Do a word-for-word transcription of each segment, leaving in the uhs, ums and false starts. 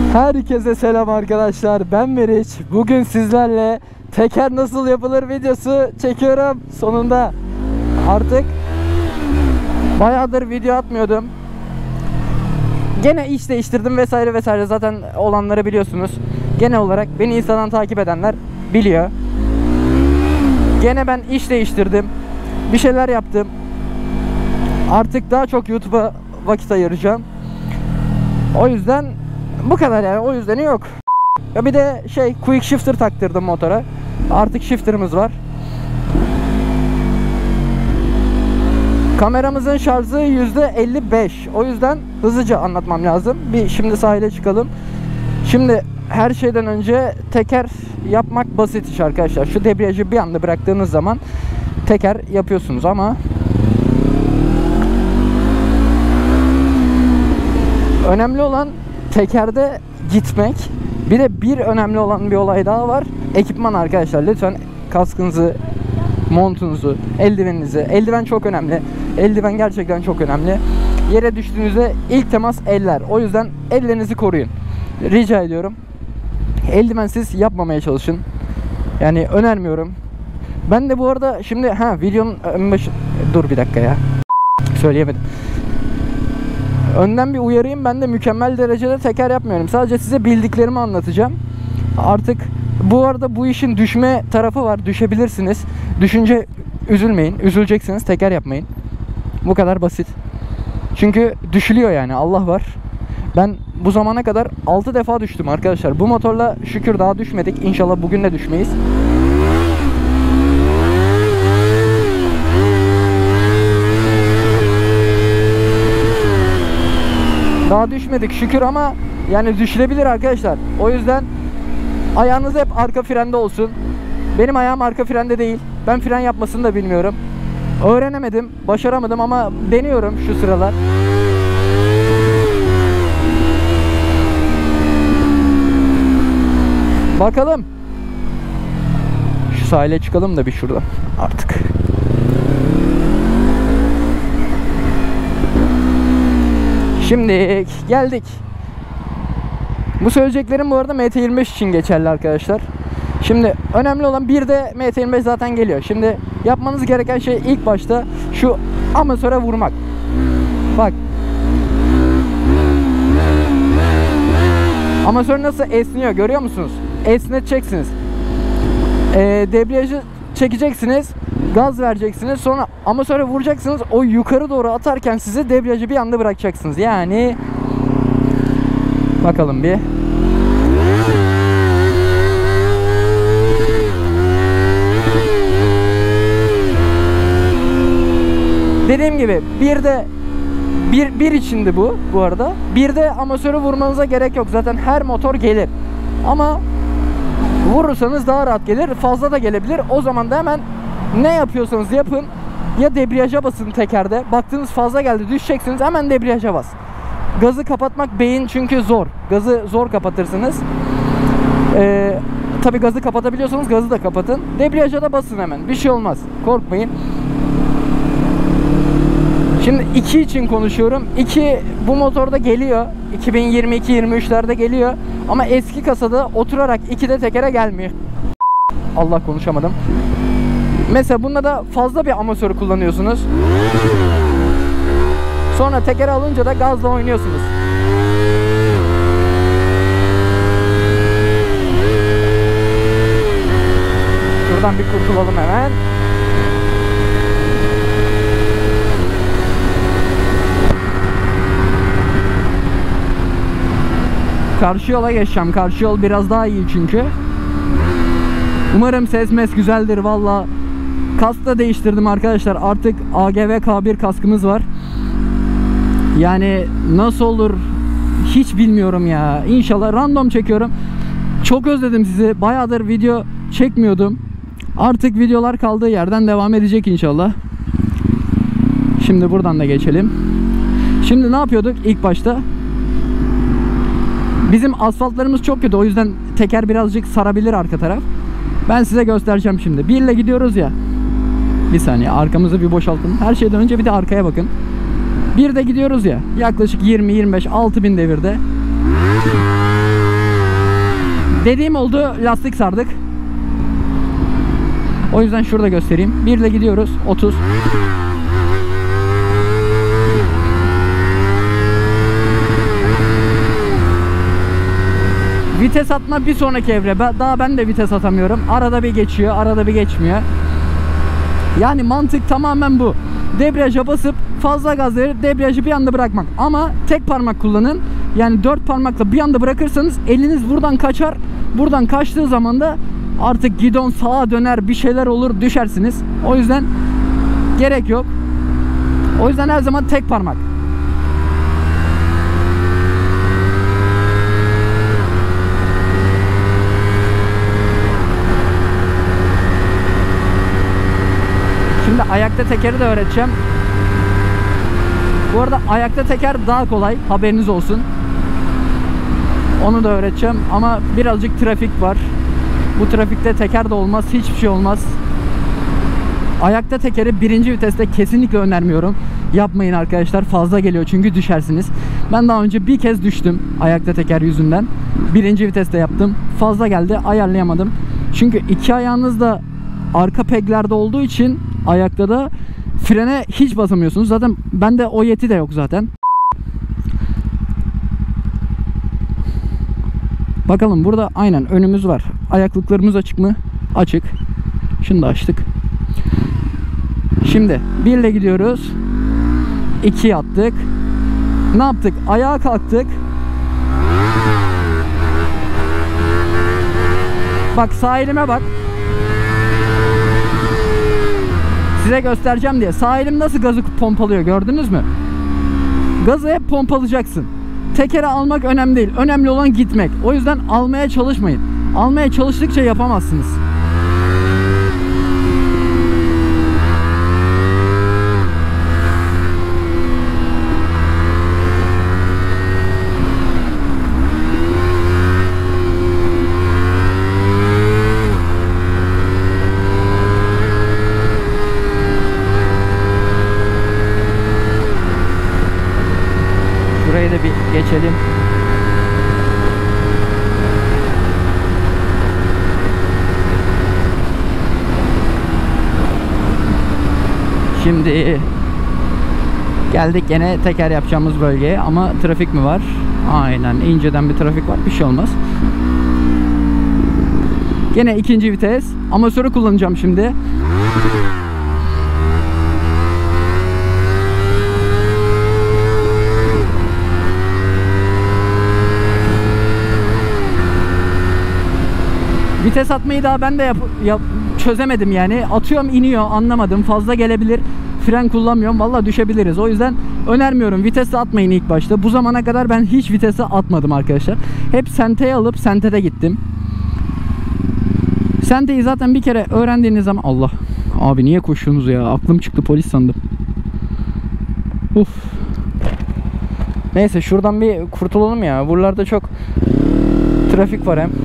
Herkese selam arkadaşlar, ben Meriç. Bugün sizlerle teker nasıl yapılır videosu çekiyorum. Sonunda artık bayağıdır video atmıyordum. Gene iş değiştirdim vesaire vesaire, zaten olanları biliyorsunuz. Genel olarak beni Instagram'dan takip edenler biliyor. Gene ben iş değiştirdim, bir şeyler yaptım. Artık daha çok YouTube'a vakit ayıracağım. O yüzden bu kadar yani, o yüzden yok. Ya bir de şey, quick shifter taktırdım motora. Artık shifter'ımız var. Kameramızın şarjı yüzde elli beş. O yüzden hızlıca anlatmam lazım. Bir şimdi sahile çıkalım. Şimdi her şeyden önce teker yapmak basit iş arkadaşlar. Şu debriyajı bir anda bıraktığınız zaman teker yapıyorsunuz ama önemli olan tekerde gitmek. Bir de bir önemli olan bir olay daha var. Ekipman arkadaşlar. Lütfen kaskınızı, montunuzu, eldiveninizi. Eldiven çok önemli. Eldiven gerçekten çok önemli. Yere düştüğünüzde ilk temas eller. O yüzden ellerinizi koruyun. Rica ediyorum. Eldivensiz yapmamaya çalışın. Yani önermiyorum. Ben de bu arada şimdi ha videonun ön başı... Dur bir dakika ya. Söyleyemedim. Önden bir uyarayım, ben de mükemmel derecede teker yapmıyorum. Sadece size bildiklerimi anlatacağım. Artık bu arada bu işin düşme tarafı var. Düşebilirsiniz. Düşünce üzülmeyin. Üzüleceksiniz, teker yapmayın. Bu kadar basit. Çünkü düşülüyor yani, Allah var. Ben bu zamana kadar altı defa düştüm arkadaşlar. Bu motorla şükür daha düşmedik. İnşallah bugün de düşmeyiz. Daha düşmedik şükür ama yani düşülebilir arkadaşlar. O yüzden ayağınız hep arka frende olsun. Benim ayağım arka frende değil. Ben fren yapmasını da bilmiyorum. Öğrenemedim, başaramadım ama deniyorum şu sıralar. Bakalım. Şu sahile çıkalım da bir şuradan artık. Şimdi geldik. Bu söyleyeceklerim bu arada M T yirmi beş için geçerli arkadaşlar. Şimdi önemli olan, bir de M T yirmi beş zaten geliyor. Şimdi yapmanız gereken şey ilk başta şu amatör'e vurmak. Bak. Amatör nasıl esniyor görüyor musunuz? Esneteceksiniz. Ee, debriyajı çekeceksiniz. Gaz vereceksiniz. Sonra amatör'e vuracaksınız. O yukarı doğru atarken size debriyajı bir anda bırakacaksınız. Yani bakalım bir. Dediğim gibi bir de bir, bir içindi bu bu arada. Bir de amatörü vurmanıza gerek yok. Zaten her motor gelir. Ama vurursanız daha rahat gelir. Fazla da gelebilir. O zaman da hemen ne yapıyorsanız yapın. Ya debriyaja basın tekerde. Baktınız fazla geldi, düşeceksiniz. Hemen debriyaja bas. Gazı kapatmak beyin çünkü zor. Gazı zor kapatırsınız. Ee, Tabi gazı kapatabiliyorsanız gazı da kapatın. Debriyaja da basın hemen. Bir şey olmaz. Korkmayın. Şimdi iki için konuşuyorum. iki bu motorda geliyor. iki bin yirmi iki yirmi üçlerde geliyor. Ama eski kasada oturarak ikide tekere gelmiyor. Allah, konuşamadım. Mesela bunda da fazla bir amatörü kullanıyorsunuz. Sonra tekeri alınca da gazla oynuyorsunuz. Şuradan bir kurtulalım hemen. Karşı yola geçeceğim. Karşı yol biraz daha iyi çünkü. Umarım ses mes güzeldir valla. Kask da değiştirdim arkadaşlar. Artık A G V K bir kaskımız var. Yani nasıl olur hiç bilmiyorum ya. İnşallah random çekiyorum. Çok özledim sizi. Bayağıdır video çekmiyordum. Artık videolar kaldığı yerden devam edecek inşallah. Şimdi buradan da geçelim. Şimdi ne yapıyorduk ilk başta? Bizim asfaltlarımız çok kötü. O yüzden teker birazcık sarabilir arka taraf. Ben size göstereceğim şimdi. Bir ile gidiyoruz ya. Bir saniye, arkamızı bir boşaltın. Her şeyden önce bir de arkaya bakın. Bir de gidiyoruz ya. Yaklaşık yirmi yirmi beş altı bin devirde. Dediğim oldu, lastik sardık. O yüzden şurada göstereyim. Bir ile gidiyoruz. otuz. Vites atma bir sonraki evre. Daha ben de vites atamıyorum. Arada bir geçiyor, arada bir geçmiyor. Yani mantık tamamen bu. Debriyaja basıp fazla gaz verip debriyajı bir anda bırakmak. Ama tek parmak kullanın. Yani dört parmakla bir anda bırakırsanız eliniz buradan kaçar. Buradan kaçtığı zaman da artık gidon sağa döner, bir şeyler olur, düşersiniz. O yüzden gerek yok. O yüzden her zaman tek parmak. Şimdi ayakta tekeri de öğreteceğim. Bu arada ayakta teker daha kolay, haberiniz olsun. Onu da öğreteceğim ama birazcık trafik var. Bu trafikte teker de olmaz, hiçbir şey olmaz. Ayakta tekeri birinci viteste kesinlikle önermiyorum. Yapmayın arkadaşlar, fazla geliyor çünkü düşersiniz. Ben daha önce bir kez düştüm ayakta teker yüzünden. Birinci viteste yaptım. Fazla geldi, ayarlayamadım. Çünkü iki ayağınız da arka peglerde olduğu için ayakta da frene hiç basamıyorsunuz. Zaten bende o yeti de yok zaten. Bakalım burada aynen önümüz var. Ayaklıklarımız açık mı? Açık. Şunu da açtık. Şimdi bir ile gidiyoruz. ikiye attık. Ne yaptık? Ayağa kalktık. Bak sağ elime bak. Size göstereceğim diye. Sağ elim nasıl gazı pompalıyor, gördünüz mü? Gazı hep pompalayacaksın. Tekere almak önemli değil. Önemli olan gitmek. O yüzden almaya çalışmayın. Almaya çalıştıkça yapamazsınız. Burayı da bir geçelim. Şimdi geldik yine teker yapacağımız bölgeye ama trafik mi var? Aynen, inceden bir trafik var, bir şey olmaz. Gene ikinci vites. Amatörü kullanacağım şimdi. Vites atmayı daha ben de yap, yap, çözemedim yani. Atıyorum, iniyor, anlamadım. Fazla gelebilir. Fren kullanmıyorum. Vallahi düşebiliriz. O yüzden önermiyorum. Vitesi atmayın ilk başta. Bu zamana kadar ben hiç vitese atmadım arkadaşlar. Hep senteye alıp sentede gittim. Senteyi zaten bir kere öğrendiğiniz zaman... Allah. Abi niye koşuyorsunuz ya? Aklım çıktı, polis sandım. Uf. Neyse şuradan bir kurtulalım ya. Buralarda çok trafik var hem.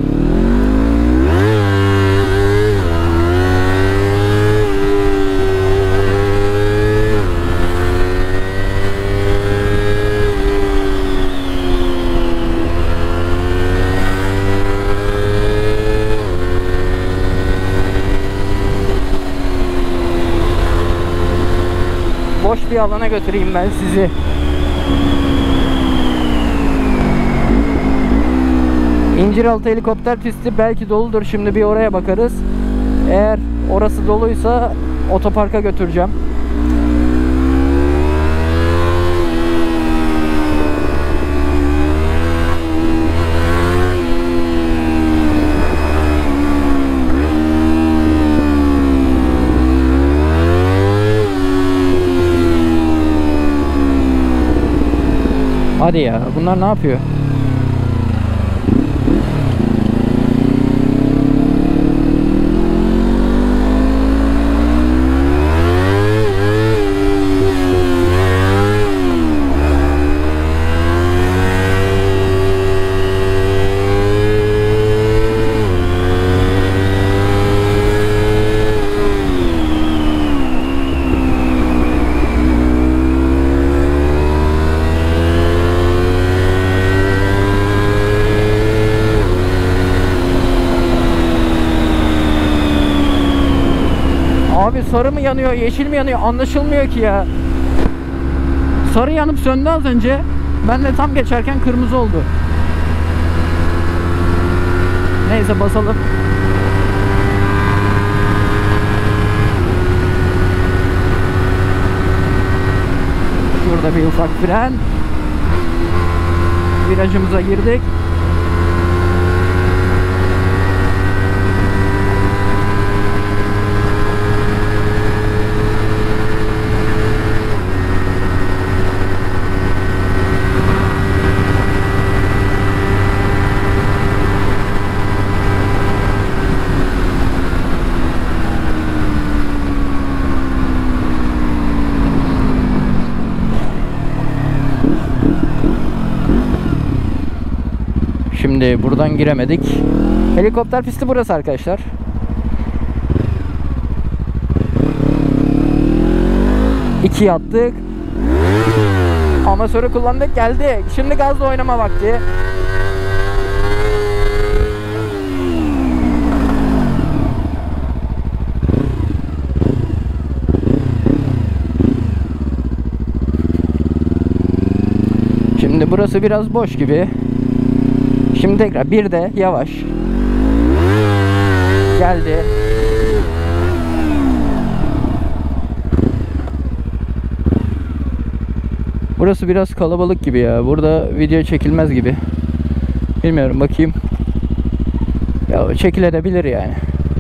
Boş bir alana götüreyim ben sizi. İnciraltı helikopter pisti belki doludur. Şimdi bir oraya bakarız. Eğer orası doluysa otoparka götüreceğim. Hadi ya, bunlar ne yapıyor? sarı mı yanıyor, yeşil mi yanıyor anlaşılmıyor ki ya. Sarı yanıp söndü az önce. Ben de tam geçerken kırmızı oldu. Neyse basalım. Burada bir ufak fren. Virajımıza girdik. Şimdi buradan giremedik. Helikopter pisti burası arkadaşlar. İkiye attık. Amatörü kullandık, geldi. Şimdi gazla oynama vakti. Şimdi burası biraz boş gibi. Şimdi tekrar bir de yavaş. Geldi. Burası biraz kalabalık gibi ya. Burada video çekilmez gibi. Bilmiyorum, bakayım. Ya çekilebilir yani.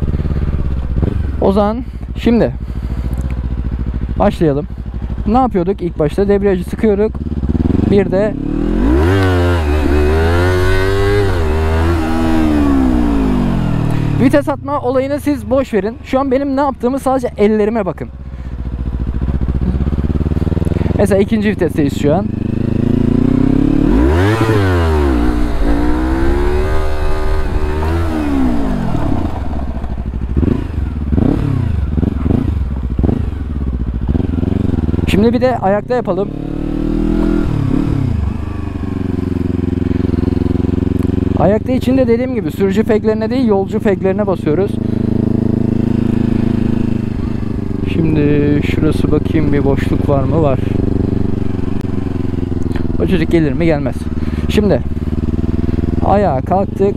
O zaman şimdi başlayalım. Ne yapıyorduk ilk başta? Debriyajı sıkıyorduk. Bir de vites atma olayını siz boş verin. Şu an benim ne yaptığımı sadece ellerime bakın. Mesela ikinci vitesteyiz şu an. Şimdi bir de ayakta yapalım. Ayakta içinde dediğim gibi sürücü peglerine değil, yolcu peglerine basıyoruz. Şimdi şurası, bakayım bir boşluk var mı? Var. O çocuk gelir mi? Gelmez. Şimdi ayağa kalktık.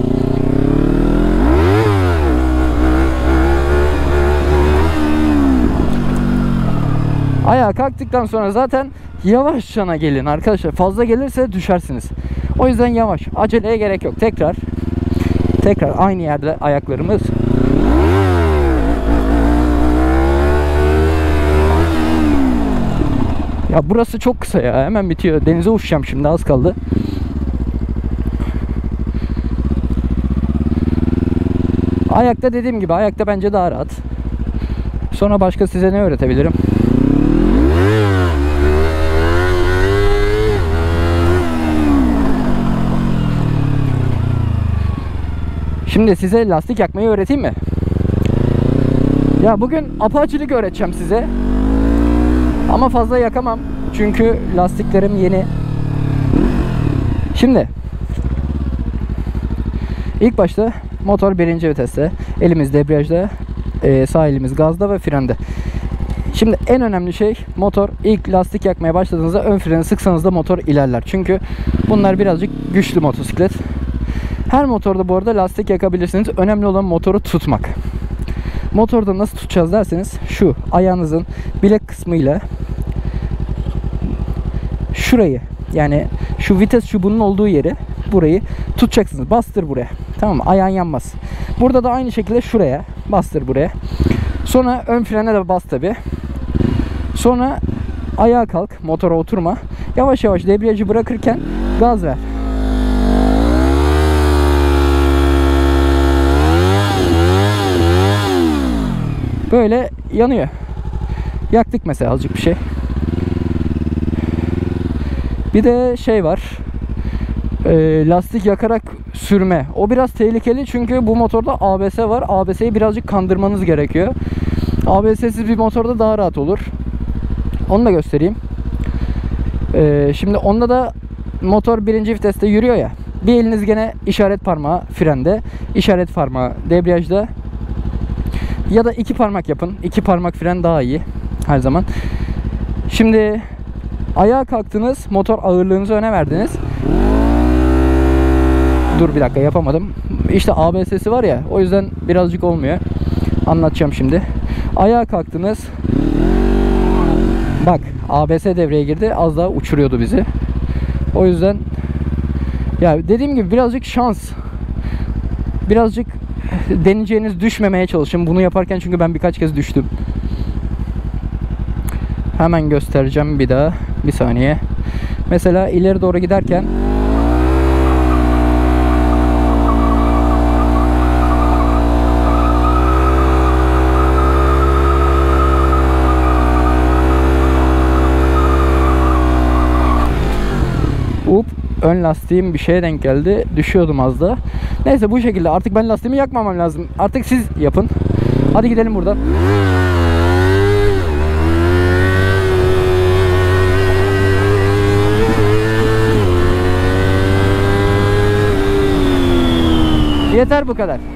Ayağa kalktıktan sonra zaten yavaş cana gelin arkadaşlar. Fazla gelirse düşersiniz. O yüzden yavaş. Aceleye gerek yok. Tekrar tekrar aynı yerde ayaklarımız. Ya burası çok kısa ya. Hemen bitiyor. Denize uçacağım şimdi. Az kaldı. Ayakta dediğim gibi. Ayakta bence daha rahat. Sonra başka size ne öğretebilirim? Şimdi size lastik yakmayı öğreteyim mi? Ya bugün apaçilik öğreteceğim size. Ama fazla yakamam. Çünkü lastiklerim yeni. Şimdi ilk başta motor birinci viteste. Elimiz debriyajda. Sağ elimiz gazda ve frende. Şimdi en önemli şey, motor ilk lastik yakmaya başladığınızda ön freni sıksanız da motor ilerler. Çünkü bunlar birazcık güçlü motosiklet. Her motorda bu arada lastik yakabilirsiniz. Önemli olan motoru tutmak. Motorda nasıl tutacağız derseniz, şu ayağınızın bilek kısmıyla şurayı, yani şu vites çubuğunun olduğu yeri, burayı tutacaksınız. Bastır buraya. Tamam mı? Ayağın yanmaz. Burada da aynı şekilde şuraya bastır buraya. Sonra ön frene de bas tabi. Sonra ayağa kalk. Motora oturma. Yavaş yavaş debriyajı bırakırken gaz ver. Böyle yanıyor. Yaktık mesela azıcık bir şey. Bir de şey var. E, lastik yakarak sürme. O biraz tehlikeli çünkü bu motorda A B S var. A B S'yi birazcık kandırmanız gerekiyor. A B S'siz bir motorda daha rahat olur. Onu da göstereyim. E, şimdi onda da motor birinci viteste yürüyor ya. Bir eliniz gene işaret parmağı frende, işaret parmağı debriyajda. Ya da iki parmak yapın. İki parmak fren daha iyi her zaman. Şimdi ayağa kalktınız. Motor ağırlığınızı öne verdiniz. Dur bir dakika, yapamadım. İşte A B S'si var ya, o yüzden birazcık olmuyor. Anlatacağım şimdi. Ayağa kalktınız. Bak, A B S devreye girdi. Az daha uçuruyordu bizi. O yüzden ya dediğim gibi birazcık şans. Birazcık deneyeceğiniz, düşmemeye çalışın. Bunu yaparken çünkü ben birkaç kez düştüm. Hemen göstereceğim bir daha. Bir saniye. Mesela ileri doğru giderken Up, ön lastiğim bir şeye denk geldi. Düşüyordum az da. Neyse, bu şekilde. Artık ben lastiğimi yakmamam lazım. Artık siz yapın. Hadi gidelim buradan. Yeter bu kadar.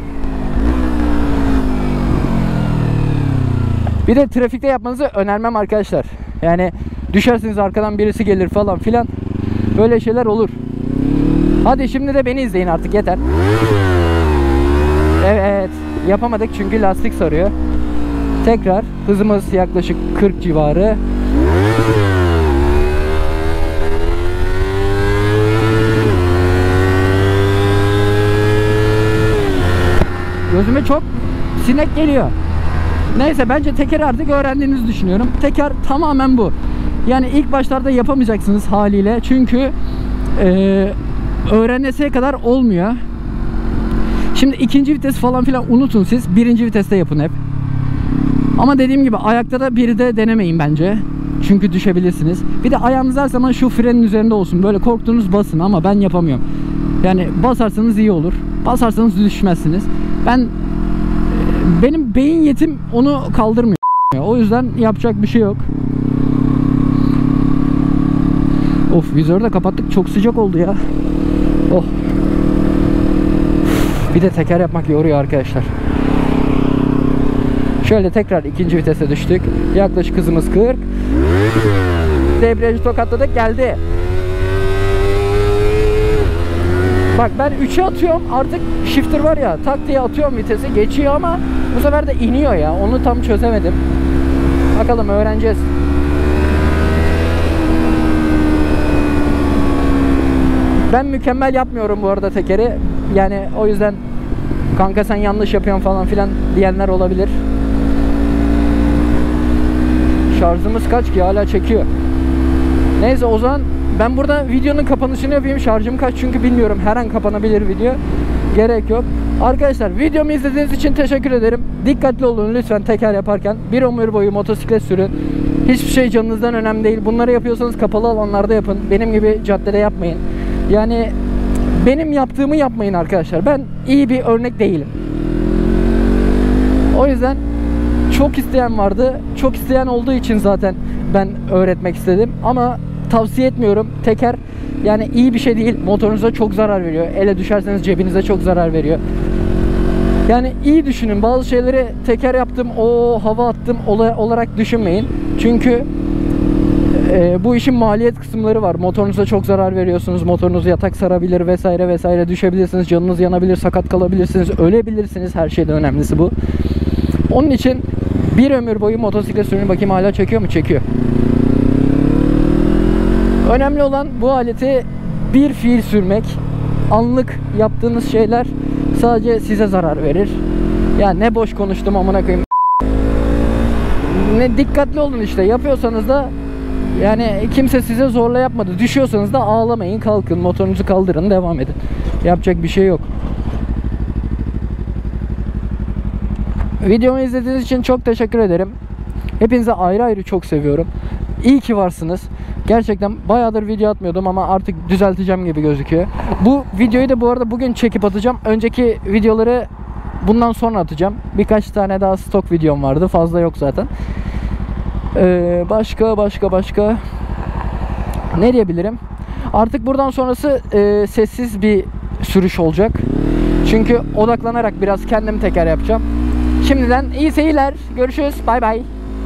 Bir de trafikte yapmanızı önermem arkadaşlar. Yani düşersiniz, arkadan birisi gelir falan filan. Böyle şeyler olur. Hadi şimdi de beni izleyin artık, yeter. Evet, yapamadık çünkü lastik sarıyor. Tekrar hızımız yaklaşık kırk civarı. Gözüme çok sinek geliyor. Neyse, bence tekeri artık öğrendiğinizi düşünüyorum. Teker tamamen bu. Yani ilk başlarda yapamayacaksınız haliyle. Çünkü e, öğrenesiye kadar olmuyor. Şimdi ikinci vites falan filan unutun siz. Birinci viteste yapın hep. Ama dediğim gibi ayakta da bir de denemeyin bence. Çünkü düşebilirsiniz. Bir de ayağınız her zaman şu frenin üzerinde olsun. Böyle korktuğunuz basın, ama ben yapamıyorum. Yani basarsanız iyi olur. Basarsanız düşmezsiniz. Ben benim beyin yetim onu kaldırmıyor. O yüzden yapacak bir şey yok. Of, vizörü de kapattık. Çok sıcak oldu ya. Oh. Bir de teker yapmak yoruyor arkadaşlar. Şöyle tekrar ikinci vitese düştük. Yaklaşık hızımız kırk. Debriyajı tokatladık, geldi. Bak, ben üçe atıyorum. Artık shifter var ya, tak diye atıyorum vitesi. Geçiyor ama bu sefer de iniyor ya. Onu tam çözemedim. Bakalım, öğreneceğiz. Ben mükemmel yapmıyorum bu arada tekeri. Yani o yüzden kanka sen yanlış yapıyorsun falan filan diyenler olabilir. Şarjımız kaç ki? Hala çekiyor. Neyse, o zaman ben burada videonun kapanışını yapayım. Şarjım kaç çünkü bilmiyorum. Her an kapanabilir video. Gerek yok. Arkadaşlar, videomu izlediğiniz için teşekkür ederim. Dikkatli olun lütfen teker yaparken. Bir ömür boyu motosiklet sürün. Hiçbir şey canınızdan önemli değil. Bunları yapıyorsanız kapalı alanlarda yapın. Benim gibi caddede yapmayın. Yani benim yaptığımı yapmayın arkadaşlar. Ben iyi bir örnek değilim. O yüzden çok isteyen vardı. Çok isteyen olduğu için zaten ben öğretmek istedim. Ama tavsiye etmiyorum. Teker yani iyi bir şey değil. Motorunuza çok zarar veriyor. Ele düşerseniz cebinize çok zarar veriyor. Yani iyi düşünün. Bazı şeyleri teker yaptım, o hava attım olarak düşünmeyin. Çünkü e, bu işin maliyet kısımları var. Motorunuza çok zarar veriyorsunuz. Motorunuz yatak sarabilir vesaire vesaire. Düşebilirsiniz. Canınız yanabilir. Sakat kalabilirsiniz. Ölebilirsiniz. Her şeyden önemlisi bu. Onun için bir ömür boyu motosiklet sürün. Bakayım hala çekiyor mu? Çekiyor. Önemli olan bu aleti bir fiil sürmek. Anlık yaptığınız şeyler sadece size zarar verir. Ya ne boş konuştum amına koyayım. Ne dikkatli olun işte. Yapıyorsanız da yani kimse size zorla yapmadı. Düşüyorsanız da ağlamayın, kalkın, motorunuzu kaldırın, devam edin. Yapacak bir şey yok. Videomu izlediğiniz için çok teşekkür ederim. Hepinize ayrı ayrı çok seviyorum. İyi ki varsınız. Gerçekten bayağıdır video atmıyordum ama artık düzelteceğim gibi gözüküyor. Bu videoyu da bu arada bugün çekip atacağım. Önceki videoları bundan sonra atacağım. Birkaç tane daha stok videom vardı. Fazla yok zaten. Ee, başka başka başka ne diyebilirim? Artık buradan sonrası e, sessiz bir sürüş olacak. Çünkü odaklanarak biraz kendim teker yapacağım. Şimdiden iyi seyirler. Görüşürüz. Bay bay.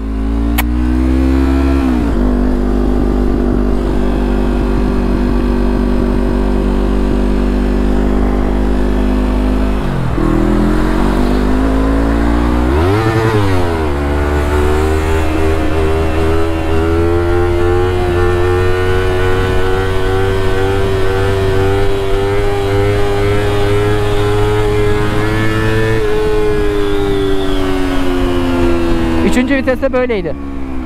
Üçüncü viteste böyleydi.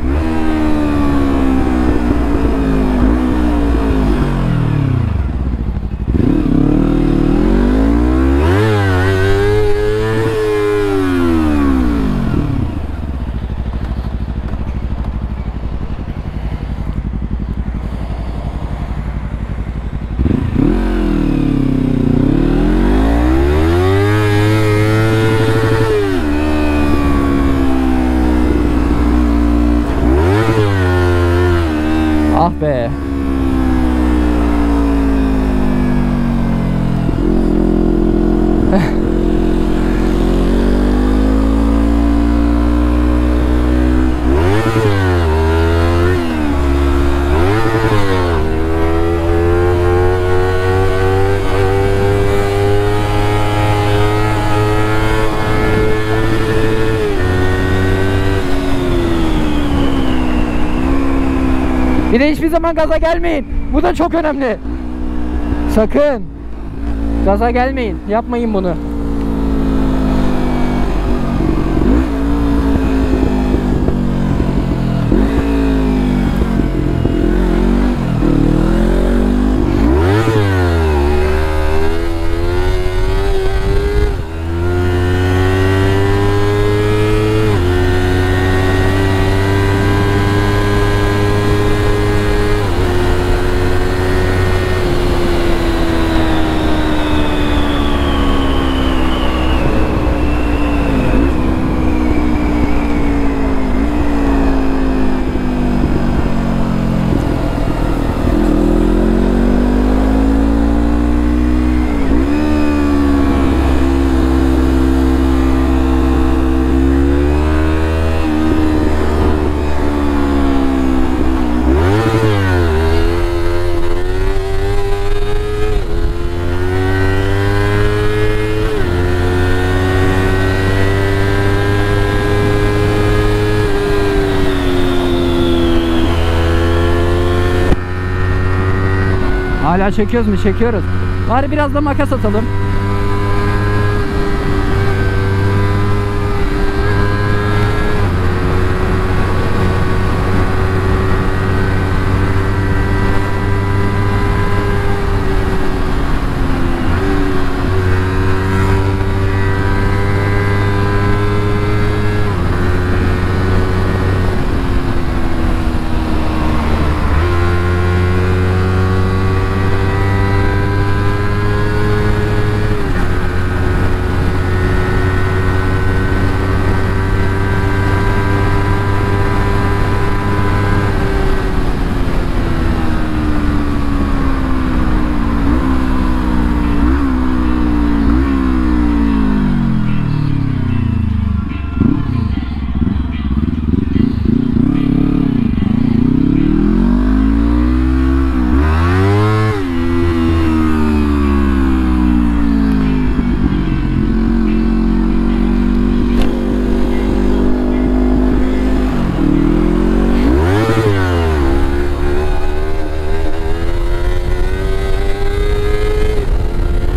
Ah be. Bir de hiçbir zaman gaza gelmeyin. Bu da çok önemli. Sakın gaza gelmeyin. Yapmayın bunu. Hala çekiyoruz mu? Çekiyoruz. Bari biraz da makas atalım.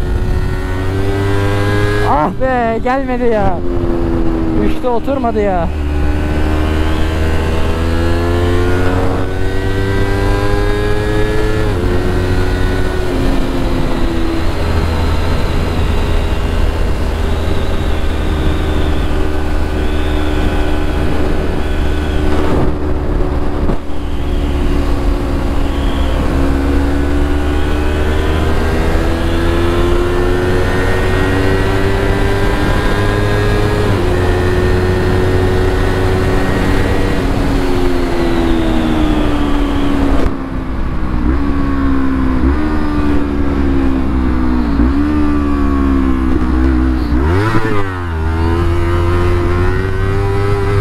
Ah be, gelmedi ya. Üçte oturmadı ya.